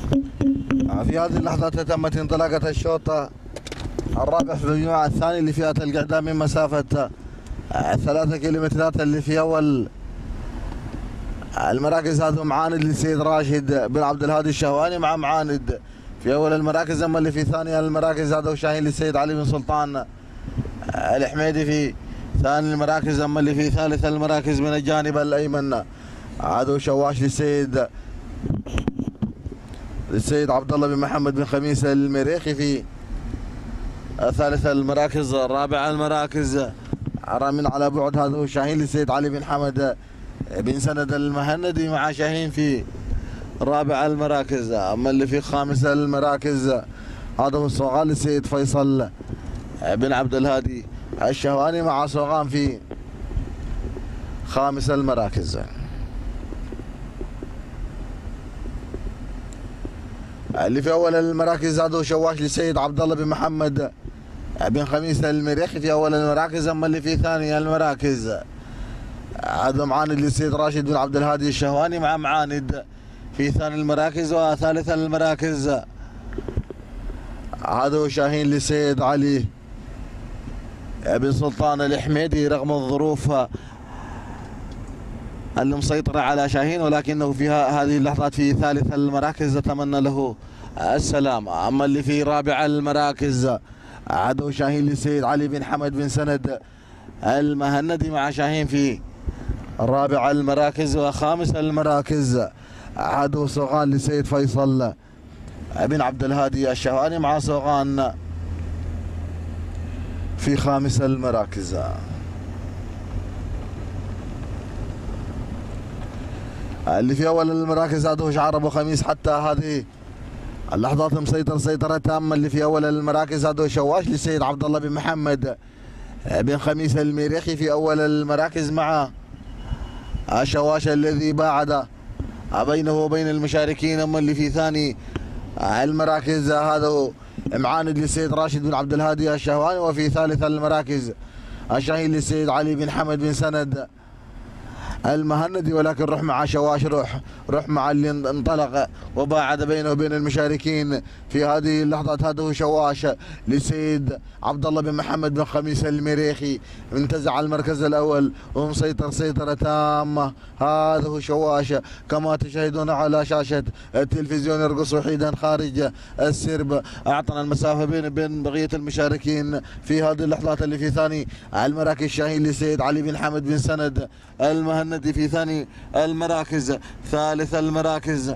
في هذه اللحظات تمت انطلاقة الشوط الرابع في المجموعة الثاني لفئة القعدان من مسافة 3 كيلومترات اللي في أول المراكز. هذا معاند للسيد راشد بن عبد الهادي الشهواني مع معاند في أول المراكز. أما اللي في ثاني المراكز هذا وشاهين للسيد علي بن سلطان الحميدي في ثاني المراكز. أما اللي في ثالث المراكز من الجانب الأيمن هذا شواش للسيد عبد الله بن محمد بن خميس المريخي في ثالث المراكز. رابع المراكز من على بعد هذا هو شاهين للسيد علي بن حمد بن سند المهندي مع شاهين في رابع المراكز. اما اللي في خامس المراكز هذا هو الصوغان للسيد فيصل بن عبد الهادي الشهواني مع صوغان في خامس المراكز. اللي في اول المراكز هذا شواش للسيد عبد الله بن محمد بن خميس المريخي في اول المراكز. اما اللي في ثاني المراكز هذا معاند للسيد راشد بن عبد الهادي الشهواني مع معاند في ثاني المراكز. وثالث المراكز هذا هو شاهين للسيد علي بن سلطان الحميدي رغم الظروف المسيطرة على شاهين، ولكنه في هذه اللحظات في ثالث المراكز أتمنى له السلامة. أما اللي في رابع المراكز هذا شاهين للسيد علي بن حمد بن سند المهندي مع شاهين في رابع المراكز. وخامس المراكز هذا صوغان للسيد فيصل بن عبد الهادي الشهواني مع صوغان في خامس المراكز. اللي في اول المراكز هذا هو شعار ابو خميس حتى هذه اللحظات مسيطر سيطره تامه. اللي في اول المراكز هذا هو شواش للسيد عبد الله بن محمد بن خميس المريخي في اول المراكز مع شواش الذي باعد بينه وبين المشاركين. اما اللي في ثاني المراكز هذا هو معاند للسيد راشد بن عبد الهادي الشهواني. وفي ثالث المراكز الشاهين للسيد علي بن حمد بن سند المهندي. ولكن روح مع شواش، روح مع اللي انطلق وباعد بينه وبين المشاركين في هذه اللحظات. هذا هو شواش للسيد عبد الله بن محمد بن خميس المريخي انتزع المركز الاول ومسيطر سيطره تامه. هذا هو شواش كما تشاهدون على شاشه التلفزيون يرقص وحيدا خارج السرب. اعطنا المسافه بين بقيه المشاركين في هذه اللحظات. اللي في ثاني المراكز شاهين للسيد علي بن حمد بن سند المهندي في ثاني المراكز. ثالث المراكز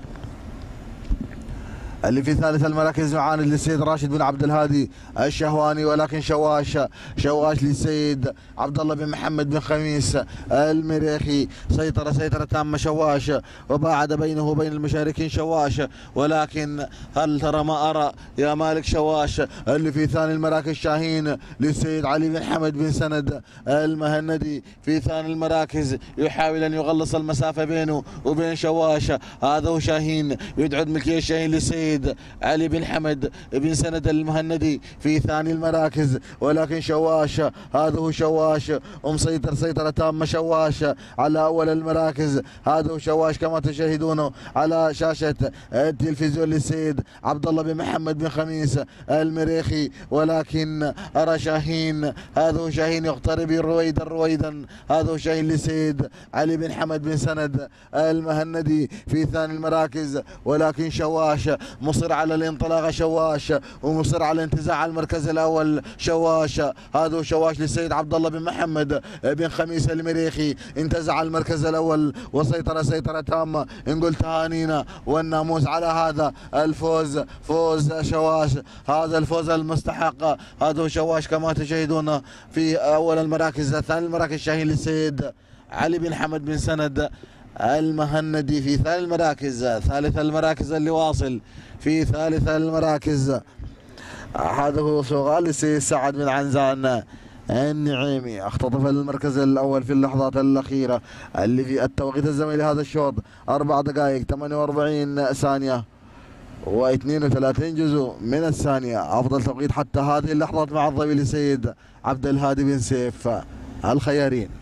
اللي في ثالث المراكز معاند للسيد راشد بن عبد الهادي الشهواني. ولكن شواش للسيد عبد الله بن محمد بن خميس المريخي سيطرة تامة شواش وباعد بينه وبين المشاركين شواش. ولكن هل ترى ما أرى يا مالك شواش اللي في ثاني المراكز شاهين للسيد علي بن حمد بن سند المهندي في ثاني المراكز يحاول أن يغلص المسافة بينه وبين شواش. هذا هو شاهين يدعد مكياج شاهين للسيد علي بن حمد بن سند المهندي في ثاني المراكز. ولكن شواش هذا هو شواش ومسيطر سيطرة تامة شواش على أول المراكز. هذا هو شواش كما تشاهدونه على شاشة التلفزيون للسيد عبد الله بن محمد بن خميس المريخي. ولكن أرى شاهين، هذا هو شاهين يقترب رويدا. هذا هو شاهين للسيد علي بن حمد بن سند المهندي في ثاني المراكز. ولكن شواش مصر على الانطلاقه شواش ومصر على انتزاع المركز الاول شواش. هذا شواش للسيد عبد الله بن محمد بن خميس المريخي انتزع المركز الاول وسيطر سيطره تامه. نقول تهانينا والناموس على هذا الفوز، فوز شواش، هذا الفوز المستحق. هذا شواش كما تشاهدون في اول المراكز. ثاني المراكز شاهين للسيد علي بن حمد بن سند المهندي في ثاني المراكز. ثالث المراكز اللي واصل في ثالث المراكز هذا هو صوغان للسيد سعد بن عنزان النعيمي اختطف المركز الاول في اللحظات الاخيره. اللي في التوقيت الزمني لهذا الشوط 4 دقائق 48 ثانيه و32 جزء من الثانيه. افضل توقيت حتى هذه اللحظات مع الضوي للسيد عبد الهادي بن سيف الخيارين.